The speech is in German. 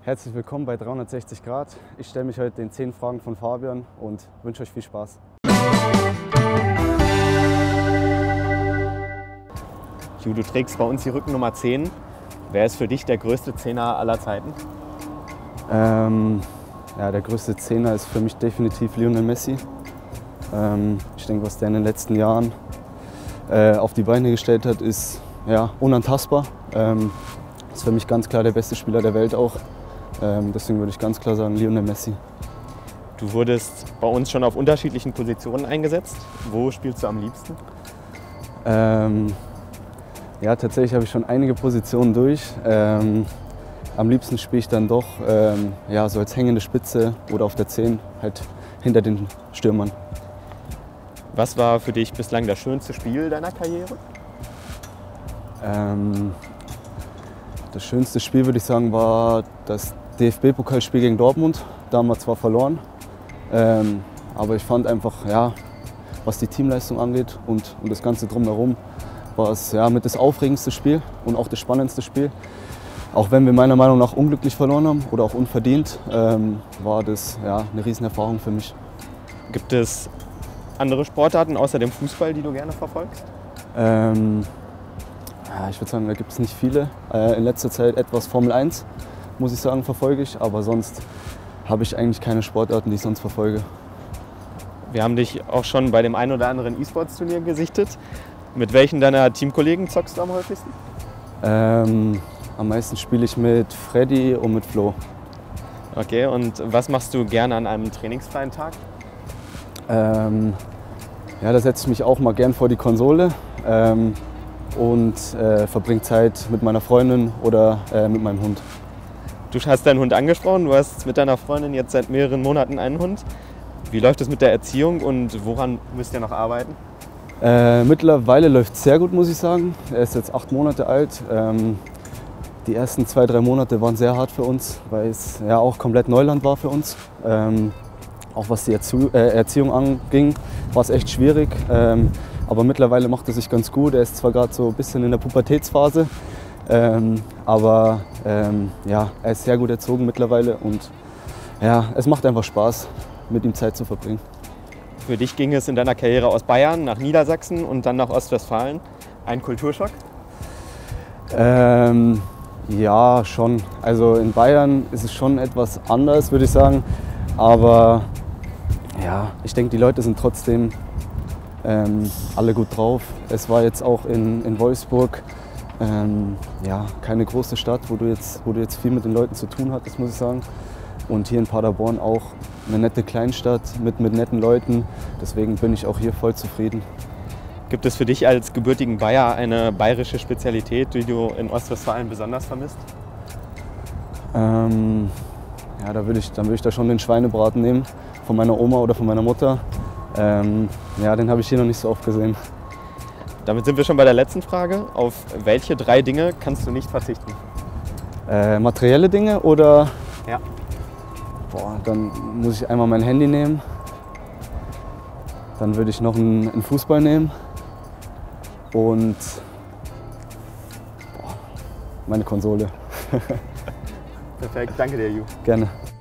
Herzlich willkommen bei 360 Grad. Ich stelle mich heute den 10 Fragen von Fabian und wünsche euch viel Spaß. Ju, du trägst bei uns die Rückennummer 10. Wer ist für dich der größte Zehner aller Zeiten? Ja, der größte Zehner ist für mich definitiv Lionel Messi. Ich denke, was der in den letzten Jahren auf die Beine gestellt hat, ist ja, unantastbar. Ist für mich ganz klar der beste Spieler der Welt auch. Deswegen würde ich ganz klar sagen, Lionel Messi. Du wurdest bei uns schon auf unterschiedlichen Positionen eingesetzt. Wo spielst du am liebsten? Ja, tatsächlich habe ich schon einige Positionen durch. Am liebsten spiele ich dann doch ja, so als hängende Spitze oder auf der 10, halt hinter den Stürmern. Was war für dich bislang das schönste Spiel deiner Karriere? Das schönste Spiel, würde ich sagen, war das DFB-Pokalspiel gegen Dortmund. Da haben wir zwar verloren, aber ich fand einfach, ja, was die Teamleistung angeht und das Ganze drumherum, war es ja, mit das aufregendste Spiel und auch das spannendste Spiel. Auch wenn wir meiner Meinung nach unglücklich verloren haben oder auch unverdient, war das ja, eine Riesenerfahrung für mich. Gibt es andere Sportarten außer dem Fußball, die du gerne verfolgst? Ja, ich würde sagen, da gibt es nicht viele. In letzter Zeit etwas Formel 1, muss ich sagen, verfolge ich. Aber sonst habe ich eigentlich keine Sportarten, die ich sonst verfolge. Wir haben dich auch schon bei dem einen oder anderen E-Sports-Turnier gesichtet. Mit welchen deiner Teamkollegen zockst du am häufigsten? Am meisten spiele ich mit Freddy und mit Flo. Okay, und was machst du gerne an einem trainingsfreien Tag? Ja, da setze ich mich auch mal gern vor die Konsole und verbringe Zeit mit meiner Freundin oder mit meinem Hund. Du hast deinen Hund angesprochen, du hast mit deiner Freundin jetzt seit mehreren Monaten einen Hund. Wie läuft es mit der Erziehung und woran müsst ihr noch arbeiten? Mittlerweile läuft es sehr gut, muss ich sagen. Er ist jetzt 8 Monate alt. Die ersten 2, 3 Monate waren sehr hart für uns, weil es ja auch komplett Neuland war für uns. Auch was die Erziehung anging, war es echt schwierig. Aber mittlerweile macht er sich ganz gut. Er ist zwar gerade so ein bisschen in der Pubertätsphase, aber ja, er ist sehr gut erzogen mittlerweile und ja, es macht einfach Spaß, mit ihm Zeit zu verbringen. Für dich ging es in deiner Karriere aus Bayern nach Niedersachsen und dann nach Ostwestfalen. Ein Kulturschock? Ja, schon. Also in Bayern ist es schon etwas anders, würde ich sagen. Aber ja, ich denke, die Leute sind trotzdem alle gut drauf. Es war jetzt auch in Wolfsburg ja, keine große Stadt, wo du jetzt viel mit den Leuten zu tun hattest, muss ich sagen. Und hier in Paderborn auch eine nette Kleinstadt mit netten Leuten. Deswegen bin ich auch hier voll zufrieden. Gibt es für dich als gebürtigen Bayer eine bayerische Spezialität, die du in Ostwestfalen besonders vermisst? Ja, dann würde ich da schon den Schweinebraten nehmen, von meiner Oma oder von meiner Mutter. Ja, den habe ich hier noch nicht so oft gesehen. Damit sind wir schon bei der letzten Frage. Auf welche 3 Dinge kannst du nicht verzichten? Materielle Dinge oder? Ja. Boah, dann muss ich einmal mein Handy nehmen. Dann würde ich noch einen Fußball nehmen. Und boah, meine Konsole. Perfekt, danke dir, Ju. Gerne.